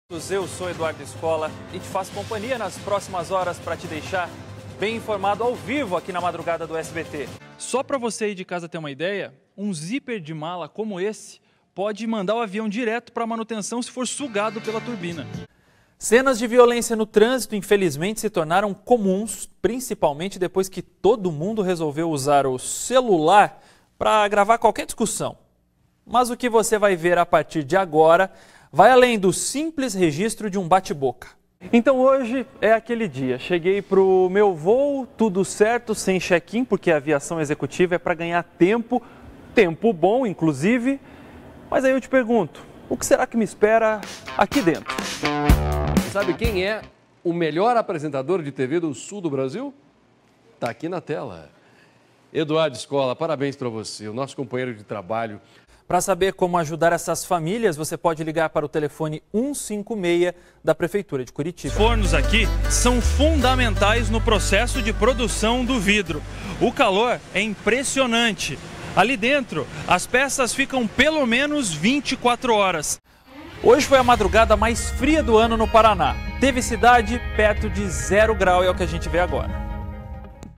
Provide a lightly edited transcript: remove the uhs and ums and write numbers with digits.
Eu sou Eduardo Escola e te faço companhia nas próximas horas para te deixar bem informado ao vivo aqui na madrugada do SBT. Só para você aí de casa ter uma ideia, um zíper de mala como esse pode mandar o avião direto para manutenção se for sugado pela turbina. Cenas de violência no trânsito, infelizmente, se tornaram comuns, principalmente depois que todo mundo resolveu usar o celular para gravar qualquer discussão. Mas o que você vai ver a partir de agora vai além do simples registro de um bate-boca. Então hoje é aquele dia. Cheguei para o meu voo, tudo certo, sem check-in, porque a aviação executiva é para ganhar tempo, tempo bom inclusive. Mas aí eu te pergunto, o que será que me espera aqui dentro? Sabe quem é o melhor apresentador de TV do sul do Brasil? Tá aqui na tela. Eduardo Escola, parabéns para você, o nosso companheiro de trabalho. Para saber como ajudar essas famílias, você pode ligar para o telefone 156 da Prefeitura de Curitiba. Os fornos aqui são fundamentais no processo de produção do vidro. O calor é impressionante. Ali dentro, as peças ficam pelo menos 24 horas. Hoje foi a madrugada mais fria do ano no Paraná. Teve cidade perto de 0 grau, é o que a gente vê agora.